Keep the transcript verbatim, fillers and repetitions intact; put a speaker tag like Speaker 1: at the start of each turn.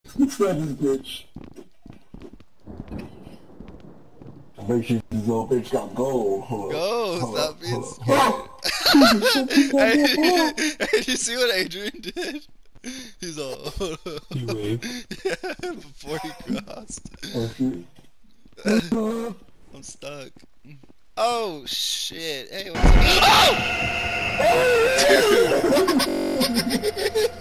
Speaker 1: Spread this bitch. Make sure this little bitch got gold. Hold
Speaker 2: Go,
Speaker 1: hold
Speaker 2: stop
Speaker 1: up,
Speaker 2: being
Speaker 1: hold
Speaker 2: scared. Hey, hey, you see what Adrian did? He's all.
Speaker 1: He waved.
Speaker 2: Yeah, before he crossed.
Speaker 1: Oh shit.
Speaker 2: I'm stuck. Oh shit! Hey, what's up? Oh! Dude.